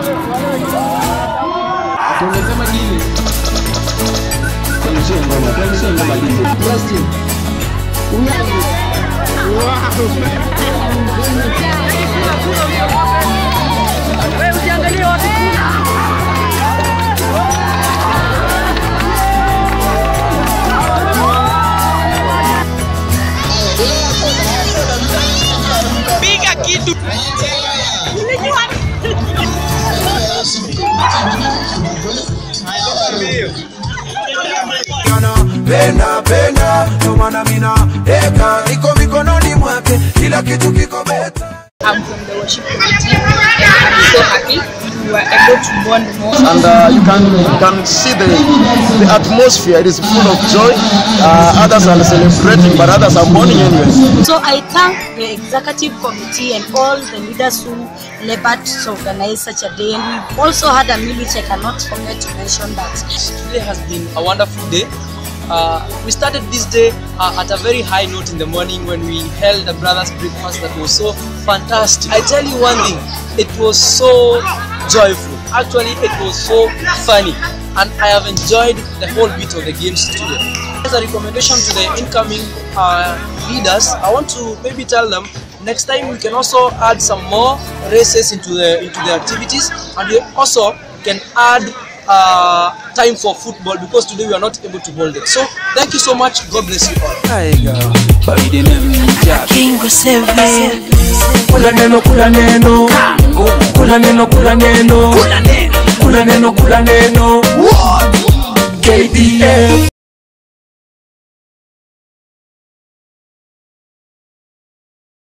Tumesema nini? Piga kitu. Penda, no maana mina eka niko mikononi mwake, kila kitu kiko beta. I'm from the worship committee. I'm so happy we were able to bond more. And you can see the atmosphere. It is full of joy. Others are celebrating, but others are mourning anyway. So I thank the executive committee and all the leaders who labored to organize such a day. And we've also had a meal which I cannot forget to mention that. Today has been a wonderful day. We started this day at a very high note in the morning when we held a brothers breakfast that was so fantastic. I tell you one thing, it was so joyful. Actually, it was so funny, and I have enjoyed the whole bit of the games today. As a recommendation to the incoming leaders, I want to maybe tell them next time we can also add some more races into the activities, and we also can add time for football because today we are not able to hold it. So thank you so much. God bless you all. Kula neno KDF